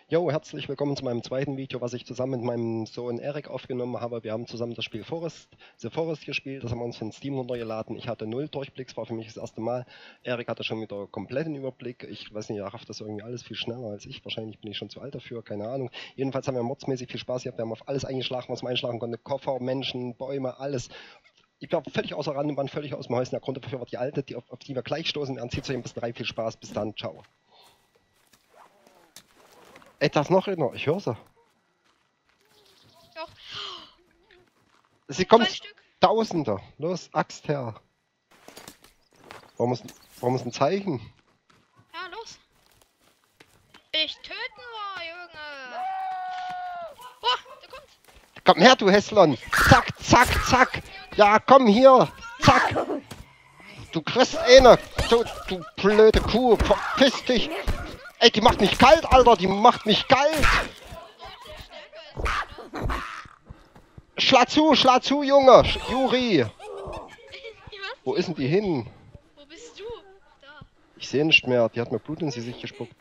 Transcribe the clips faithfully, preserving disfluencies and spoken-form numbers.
Jo, herzlich willkommen zu meinem zweiten Video, was ich zusammen mit meinem Sohn Erik aufgenommen habe. Wir haben zusammen das Spiel Forest, The Forest gespielt, das haben wir uns von Steam runtergeladen. Ich hatte null Durchblick, es war für mich das erste Mal. Erik hatte schon wieder kompletten Überblick. Ich weiß nicht, er rafft das irgendwie alles viel schneller als ich. Wahrscheinlich bin ich schon zu alt dafür, keine Ahnung. Jedenfalls haben wir mordsmäßig viel Spaß gehabt. Wir haben auf alles eingeschlagen, was man einschlagen konnte. Koffer, Menschen, Bäume, alles. Ich war völlig außer Rand und Band, völlig aus dem Häuschen. Der Grund dafür war die alte, die, auf, auf die wir gleich stoßen werden. Zieht euch ein bisschen rein, viel Spaß. Bis dann, ciao. Ey, da ist noch einer. Ich höre sie. Doch. Sie Zwei kommt. Stück. Tausender. Los, Axt her. Warum ist, warum ist ein Zeichen? Ja, los. Ich töten wir, Junge. Boah, der kommt. Komm her, du Hässlon. Zack, zack, zack. Ja, komm hier. Zack. Du kriegst eine. Du, du blöde Kuh. Verpiss dich. Ey, die macht mich kalt, Alter. Die macht mich kalt. Schlag zu, schlag zu, Junge. Sch- Juri. Wo ist denn die hin? Wo bist du? Da. Ich sehe nicht mehr. Die hat mir Blut ins Gesicht gespuckt.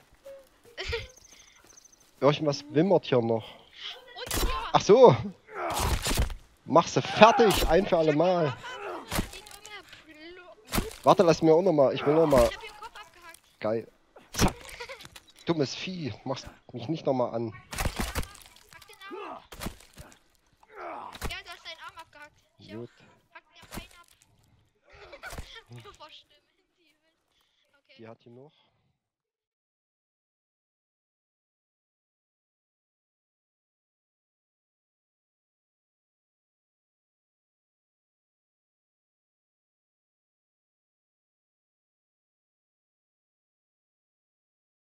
Irgendwas wimmert hier noch. Und ja. Ach so. Mach sie fertig. Ein für alle Mal. Die dumme Blu- Warte, lass mir auch noch mal. Ich will noch mal. Ich hab ihren Kopf abgehackt. Geil. Zack. Dummes Vieh. Machst mich nicht noch mal an. Hack den Arm ab. Ja, du hast deinen Arm abgehackt. Ich auch. Gut. Hack mir Bein ab. Nur vor Stimmen. Die will. Okay. Die hat die noch.